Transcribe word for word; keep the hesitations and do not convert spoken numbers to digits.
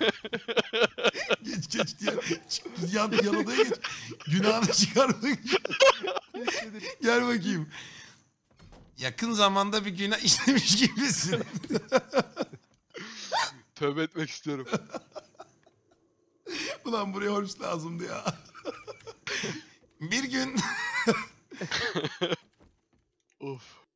Geç geç diye. Çık, yan, yan odaya geç. Günahını çıkarmak için. Gel bakayım. Yakın zamanda bir günah işlemiş gibisin. Tövbe etmek istiyorum. Ulan buraya Holmes lazımdı ya. Bir gün Of.